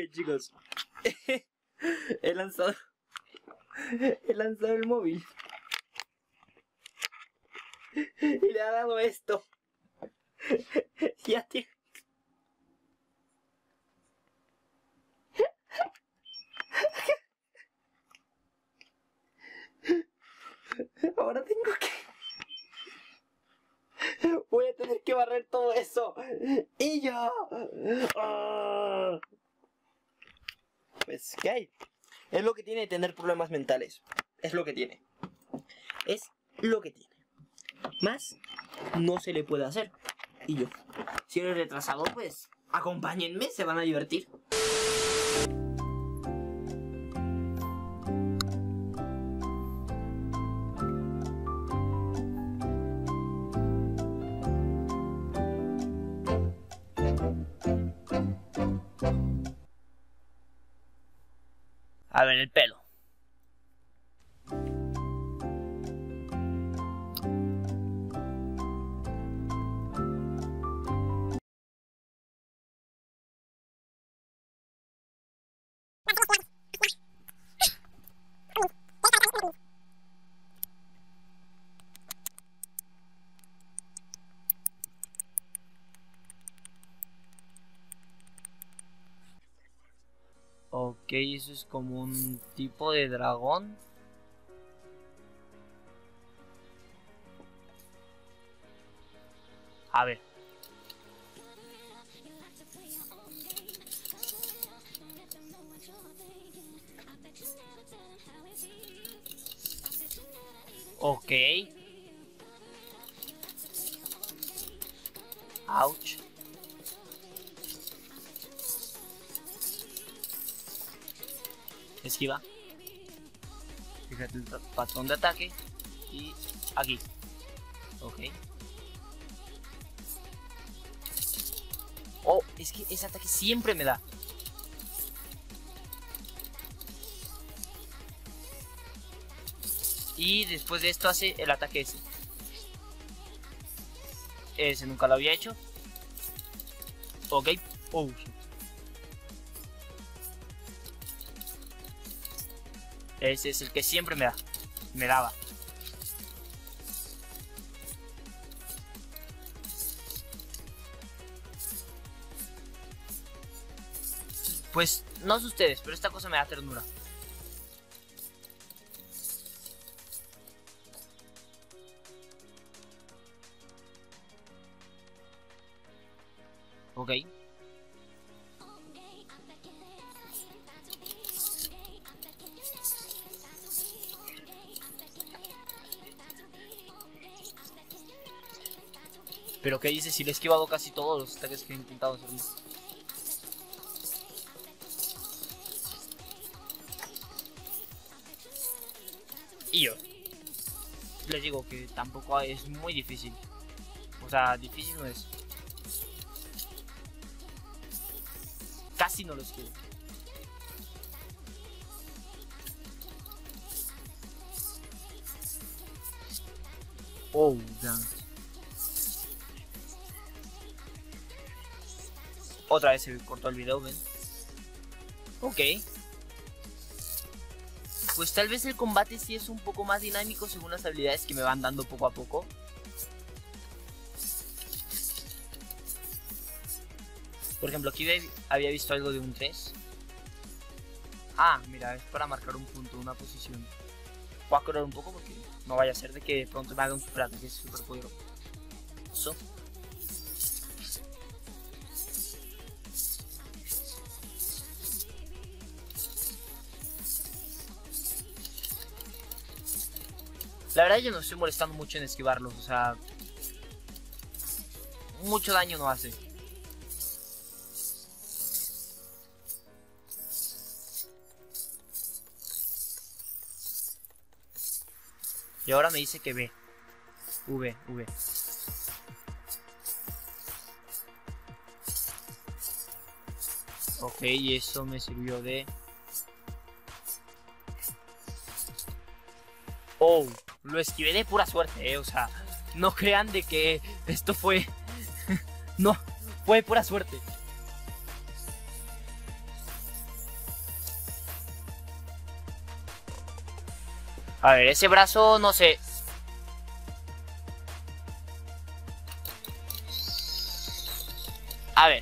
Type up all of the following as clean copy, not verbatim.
chicos. He lanzado el móvil. Y le ha dado esto. Ya, tío. Ahora tengo que... Voy a tener que barrer todo eso. Y yo... Pues, ¿qué hay? Es lo que tiene tener problemas mentales. Es lo que tiene. Es lo que tiene. Más no se le puede hacer. Y yo, si eres retrasado, pues acompáñenme, se van a divertir. A ver, el pelo. Ok, eso es como un tipo de dragón. A ver. Ok. Ouch. Esquiva. Fíjate el patrón de ataque. Y aquí. Ok. Oh, es que ese ataque siempre me da. Y después de esto hace el ataque ese. Ese nunca lo había hecho. Ok. Oh, shit. Ese es el que siempre me da. Me daba. Pues no sé ustedes, pero esta cosa me da ternura. Ok. Pero ¿qué dice? Si le he esquivado casi todos los ataques que he intentado hacerle. Y yo les digo que tampoco es muy difícil. O sea, difícil no es. Casi no lo esquivo. Oh, damn. Otra vez se cortó el video, ¿ven? Ok. Pues tal vez el combate sí es un poco más dinámico según las habilidades que me van dando poco a poco. Por ejemplo, aquí había visto algo de un 3. Ah, mira, es para marcar un punto, una posición. Voy a correr un poco porque no vaya a ser de que de pronto me haga un super ataque super poderoso. La verdad yo no estoy molestando mucho en esquivarlos, o sea, mucho daño no hace. Y ahora me dice que V. V. Ok, y eso me sirvió de... Oh, lo esquivé de pura suerte, o sea, no crean de que esto fue... No, fue de pura suerte. A ver, ese brazo, no sé. A ver.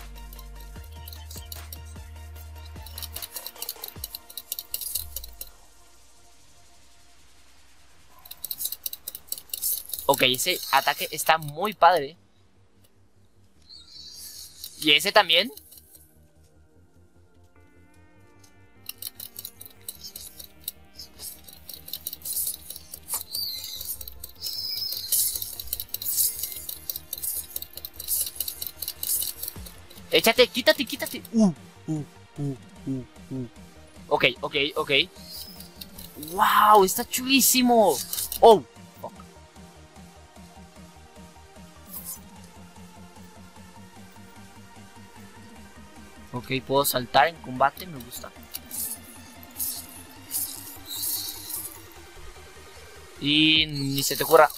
Ok, ese ataque está muy padre. ¿Y ese también? Échate, quítate, quítate. Ok, ok, ok. ¡Wow! Está chulísimo. ¡Oh! Fuck. Ok, puedo saltar en combate, me gusta. Y ni se te ocurra.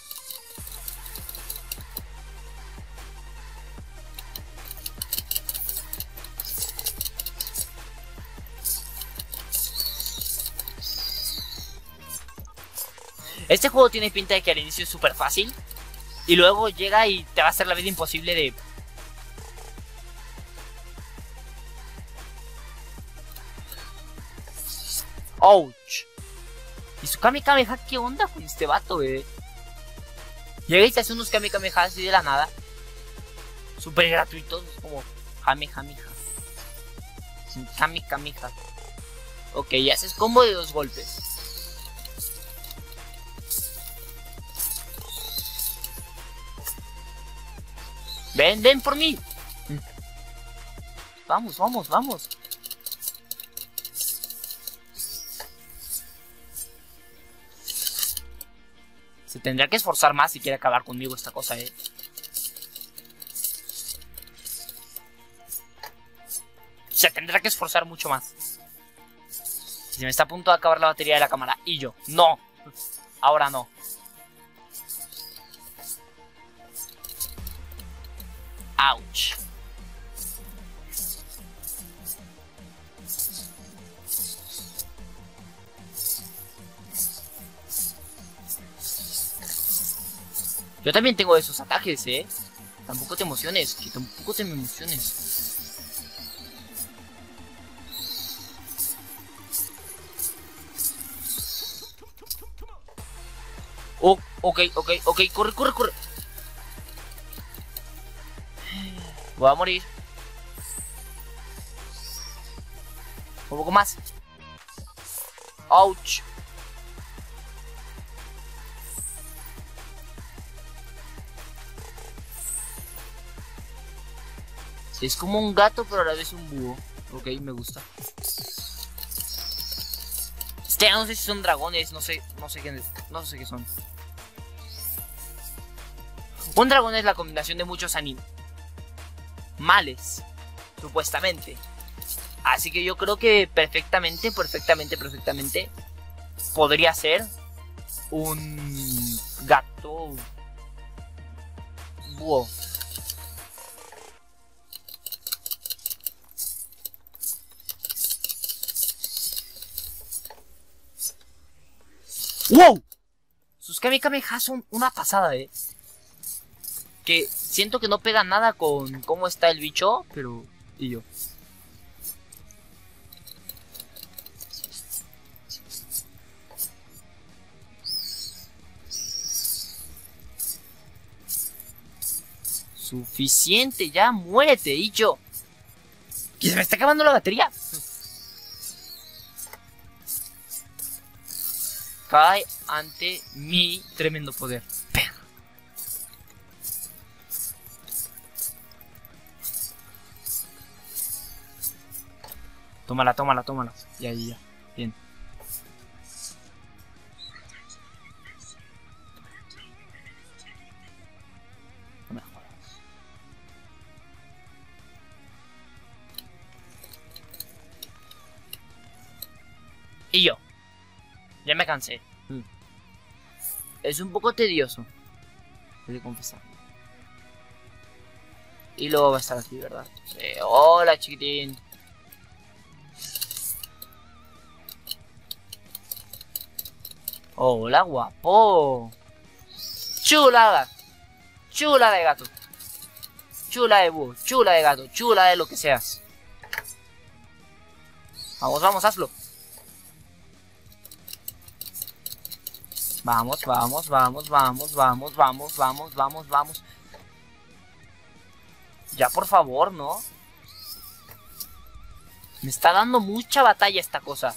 Este juego tiene pinta de que al inicio es súper fácil. Y luego llega y te va a hacer la vida imposible de... ¡Ouch! ¿Y su Kame Kameha? ¿Qué onda con este vato, Llega y te hace unos Kame Kameha así de la nada. Súper gratuitos. Es como... Kame Kameha. Kame Kameha. Ok, y haces combo de 2 golpes. Ven, ven por mí. Vamos, vamos, vamos. Se tendría que esforzar más si quiere acabar conmigo esta cosa, Se tendrá que esforzar mucho más. Se me está a punto de acabar la batería de la cámara. Y yo, no. Ahora no. Ouch. Yo también tengo esos ataques, Tampoco te emociones, que tampoco te me emociones. Oh, ok, ok, ok, corre, corre, corre. Voy a morir. Un poco más. Ouch. Es como un gato, pero a la vez un búho. Ok, me gusta. No sé si son dragones, no sé qué son. Un dragón es la combinación de muchos animales, supuestamente. Así que yo creo que perfectamente podría ser un gato búho. ¡Wow! Sus Kame Kameha son una pasada, Que siento que no pega nada con cómo está el bicho, pero... Y yo. Suficiente, ya muérete, y yo. Que se me está acabando la batería. Cae ante mi tremendo poder. Tómala, tómala, tómala. Ya, ya, ya. Bien. No me jodas. Y yo. Ya me cansé. Es un poco tedioso. He de confesar. Y luego va a estar aquí, ¿verdad? Hola, chiquitín. Hola, guapo. Chulada. Chula de gato. Chula de búho. Chula de gato. Chula de lo que seas. Vamos, vamos, hazlo. Vamos, vamos, vamos, vamos, vamos, vamos, vamos, vamos, vamos. Ya, por favor, ¿no? Me está dando mucha batalla esta cosa.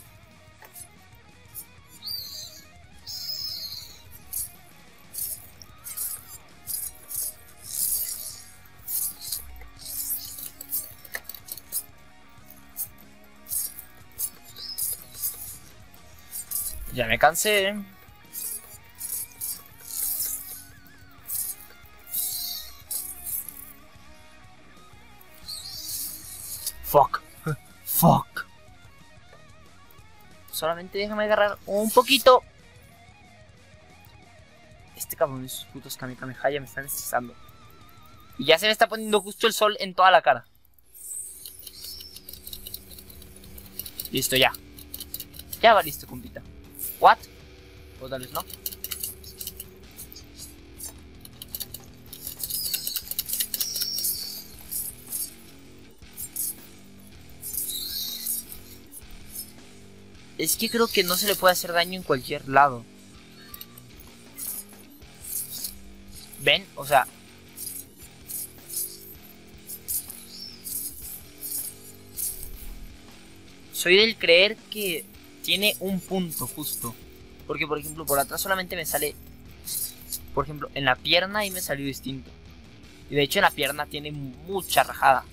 Ya me cansé. Fuck. Fuck. Solamente déjame agarrar un poquito. Este cabrón y sus putos Kamehameha ya me están estresando. Y ya se me está poniendo justo el sol en toda la cara. Listo, ya. Ya va listo, compita. ¿What? O tal vez no. Es que creo que no se le puede hacer daño en cualquier lado. ¿Ven? O sea... soy del creer que tiene un punto justo. Porque, por ejemplo, por atrás solamente me sale... por ejemplo, en la pierna ahí me salió distinto. Y de hecho en la pierna tiene mucha rajada.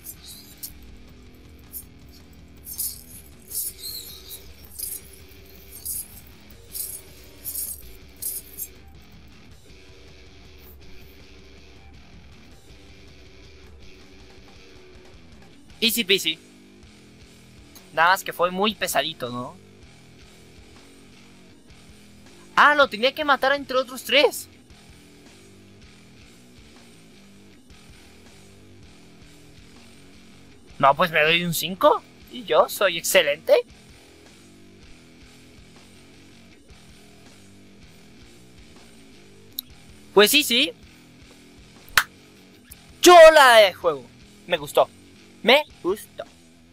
Easy peasy. Nada más que fue muy pesadito, ¿no? Ah, lo tenía que matar entre otros 3. No, pues me doy un 5. Y yo soy excelente. Pues sí, sí. Chula de juego. Me gustó. Me gustó.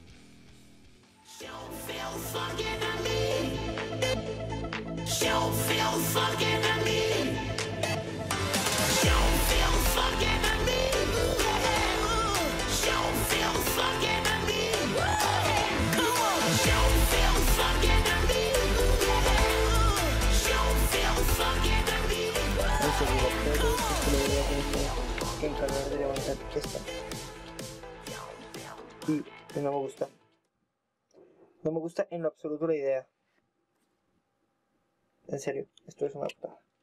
Que encargar de levantar esta. Y pues no me gusta. No me gusta en lo absoluto la idea. En serio, esto es una putada.